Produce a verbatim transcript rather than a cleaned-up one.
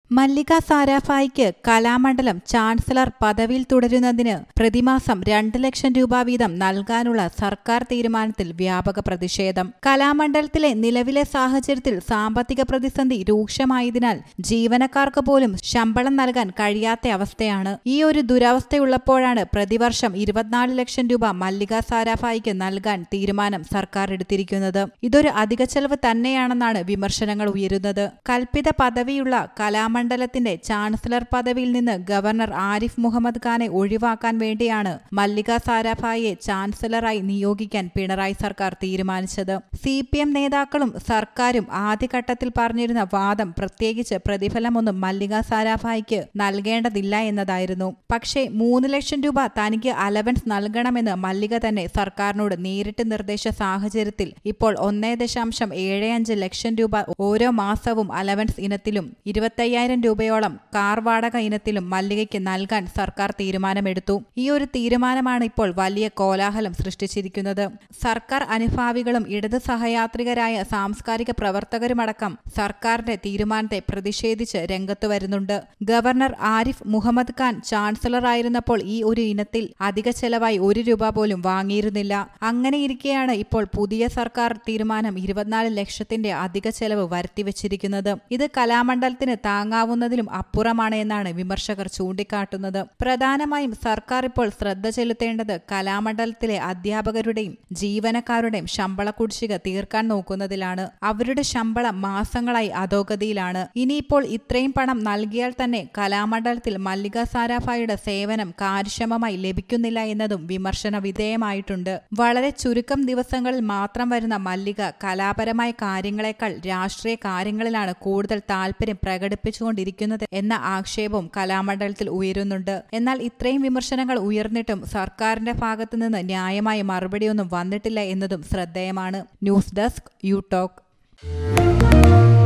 മല്ലിക സാരാഭായിക്ക് Kalamandalam chancellor പദവിയിൽ തുടരുന്നതിന് പ്രതിമാസം രണ്ട് ലക്ഷം രൂപ വീതം നൽകാനുള്ള സർക്കാർ തീരുമാനത്തിൽ വ്യാപക പ്രതിഷേധം. കലാമണ്ഡലത്തിലെ നിലവിലെ സാഹചര്യത്തിൽ സാമ്പത്തിക പ്രതിസന്ധി രൂക്ഷമായതിനാൽ ജീവനക്കാർക്ക് പോലും ശമ്പളം നൽകാൻ കഴിയാത്ത അവസ്ഥയാണ്. ഈ ഒരു ദുരവസ്ഥയുള്ളപ്പോഴാണ് പ്രതിവർഷം ഇരുപത്തിനാല് ലക്ഷം രൂപ മല്ലിക സാരാഭായിക്ക് നൽകാൻ തീരുമാനം സർക്കാർ എടുത്തിരിക്കുന്നത്. ഇതൊരു അധിക ചെലവ് തന്നെയാണെന്നാണ് വിമർശനങ്ങൾ ഉയരുന്നത്. കൽപ്പിത പദവിയുള്ള കലാമണ്ഡലം മണ്ഡലത്തിന്റെ ചാൻസലർ പദവിയിൽ നിന്ന് ഗവർണർ ആരിഫ് മുഹമ്മദ് ഖാനെ ഒഴിവാക്കാൻ വേണ്ടിയാണ് മല്ലിക സാരാഭായിയെ ചാൻസലറായി നിയോഗിക്കാൻ പിണറായി സർക്കാർ തീരുമാനിച്ചത്. സി പി എം നേതാക്കളും സർക്കാരും ആദ്യഘട്ടത്തിൽ പറഞ്ഞിരുന്ന വാദം പ്രത്യേകിച്ച് പ്രതിഫലമൊന്നും മല്ലിക സാരാഭായിക്ക് നൽകേണ്ടതില്ല എന്നതായിരുന്നു. പക്ഷേ മൂന്ന് ലക്ഷം രൂപ തനിക്ക് അലവൻസ് നൽകണമെന്ന് മല്ലിക തന്നെ സർക്കാരിനോട് നേരിട്ട് നിർദ്ദേശ സാഹചര്യത്തിൽ ഇപ്പോൾ ഒന്നേ ദശാംശം ഏഴ് അഞ്ച് ലക്ഷം രൂപ ഓരോ മാസവും അലവൻസ് ഇനത്തിലും ഇരുപത്തയ്യായിരം രൂപയോളം കാർ വാടക ഇനത്തിലും മല്ലികയ്ക്ക് നൽകാൻ സർക്കാർ തീരുമാനമെടുത്തു. ഈ ഒരു തീരുമാനമാണ് ഇപ്പോൾ വലിയ കോലാഹലം സൃഷ്ടിച്ചിരിക്കുന്നത്. സർക്കാർ അനുഭാവികളും ഇടത് സഹയാത്രികരായ സാംസ്കാരിക പ്രവർത്തകരുമടക്കം സർക്കാരിന്റെ തീരുമാനത്തെ പ്രതിഷേധിച്ച് രംഗത്തു വരുന്നുണ്ട്. ഗവർണർ ആരിഫ് മുഹമ്മദ് ഖാൻ ചാൻസലറായിരുന്നപ്പോൾ ഈ ഒരു ഇനത്തിൽ അധിക ചെലവായി ഒരു രൂപ പോലും വാങ്ങിയിരുന്നില്ല. അങ്ങനെയിരിക്കെയാണ് ഇപ്പോൾ പുതിയ സർക്കാർ തീരുമാനം ഇരുപത്തിനാല് ലക്ഷത്തിന്റെ അധിക ചെലവ് വരുത്തിവെച്ചിരിക്കുന്നത്. ഇത് കലാമണ്ഡലത്തിന് താങ്ങാവുന്നതിലും അപ്പുറമാണ് എന്നാണ് വിമർശകർ ചൂണ്ടിക്കാട്ടുന്നത്. പ്രധാനമായും സർക്കാർ ഇപ്പോൾ ശ്രദ്ധ ചെലുത്തേണ്ടത് കലാമണ്ഡലത്തിലെ അധ്യാപകരുടെയും ജീവനക്കാരുടെയും ശമ്പള കുടിശ്ശിക തീർക്കാൻ നോക്കുന്നതിലാണ്. അവരുടെ ശമ്പളം മാസങ്ങളായി അധോഗതിയിലാണ്. ഇനിയിപ്പോൾ ഇത്രയും പണം നൽകിയാൽ തന്നെ കലാമണ്ഡലത്തിൽ മല്ലിക സാരാഭായിയുടെ സേവനം കാര്യക്ഷമമായി ലഭിക്കുന്നില്ല എന്നതും വിമർശന വിധേയമായിട്ടുണ്ട്. വളരെ ചുരുക്കം ദിവസങ്ങളിൽ മാത്രം വരുന്ന മല്ലിക കലാപരമായ കാര്യങ്ങളെക്കാൾ രാഷ്ട്രീയ കാര്യങ്ങളിലാണ് കൂടുതൽ താല്പര്യം പ്രകടിപ്പിച്ചുകൊണ്ടിരിക്കുന്നത് എന്ന ആക്ഷേപവും കലാമണ്ഡലത്തിൽ ഉയരുന്നുണ്ട്. എന്നാൽ ഇത്രയും വിമർശനങ്ങൾ ഉയർന്നിട്ടും സർക്കാരിന്റെ ഭാഗത്തു നിന്ന് ന്യായമായ മറുപടിയൊന്നും വന്നിട്ടില്ല എന്നതും ശ്രദ്ധേയമാണ്. News desk you talk.